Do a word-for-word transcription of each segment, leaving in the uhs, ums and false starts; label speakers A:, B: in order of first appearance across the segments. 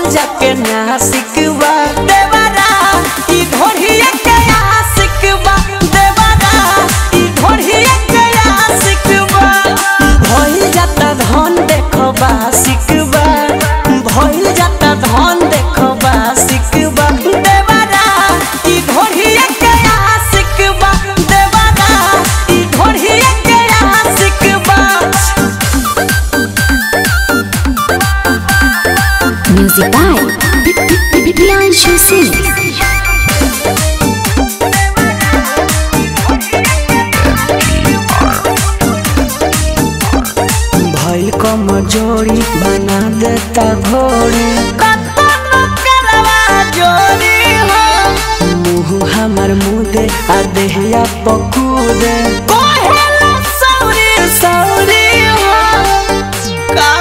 A: जाके नासिक बा देवरा ई ढोढ़िया के आशिक बा देवरा ई ढोढ़िया के आशिक बा भइल जाता धन देखो बा सिकबा भइल जाता धन देखो बा सिकबा देवरा ई ढोढ़िया के आशिक बा देवरा ई ढोढ़िया के आशिक बा।
B: Music by Priyanshu Singh.
A: भइल कमजोरी बना देता भोरी मुँह हमार मुदे आ देहिया पकूदे सौरी सौरी का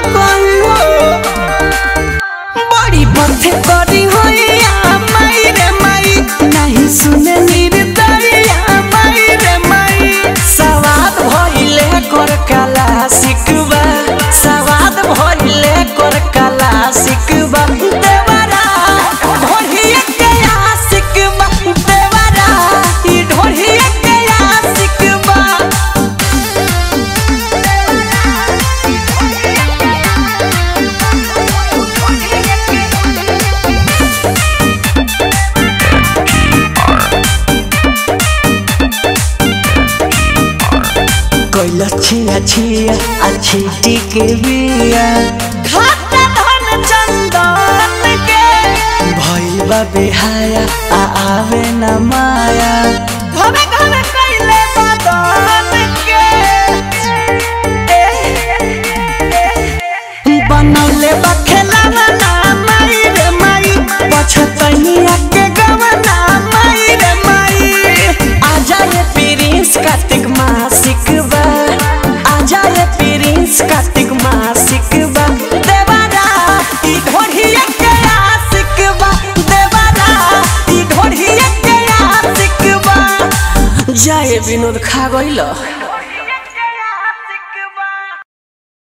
A: बड़ी बथे करी होइया माई रे माई नहीं सुने निर्दरिया माई रे माई सवाद भइले कर काला सिकबा सवाद भइले कर काला सिकबा देवरा ढोढ़िया के आशिकबा देवरा ई ढोढ़िया के आशिकबा। कोइला छिया छिया अच्छी टिके बिया घाटा धन चंदन के भइल बा बेहाया आ आवे न माया घरे घरे कइले बदन के बनौले बा खेलावा ना माई रे माई पछतनिया के गवना माई रे माई आजा ये प्रिंस कार्तिक मासिक बा आजा ये प्रिंस कार्तिक मासिक बा देवरा ई ढोढ़िया के आशिक बा देवरा ई ढोढ़िया के आशिक बा। जाए विनोद खा गइल।